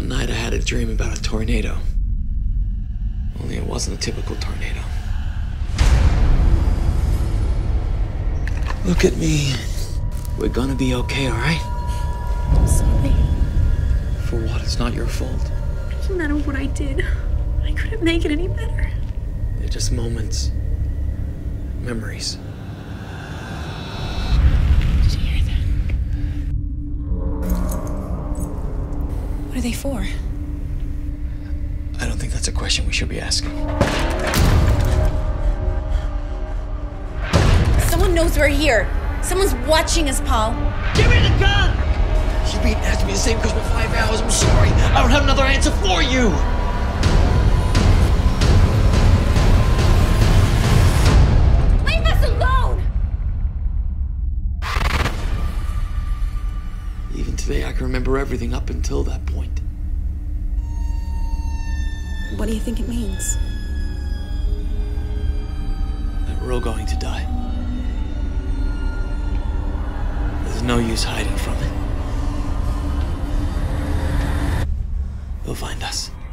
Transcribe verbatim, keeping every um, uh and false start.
One night I had a dream about a tornado. Only it wasn't a typical tornado. Look at me. We're gonna be okay, alright? I'm sorry. For what? It's not your fault. It doesn't matter what I did. I couldn't make it any better. They're just moments. Memories. Did you hear that? What are they for? I don't think that's a question we should be asking. Someone knows we're here. Someone's watching us, Paul. Give me the gun! You've been asking me the same question for five hours. I'm sorry. I don't have another answer for you. Leave us alone! Even today, I can remember everything up until that point. What do you think it means? That we're all going to die. There's no use hiding from it. They'll find us.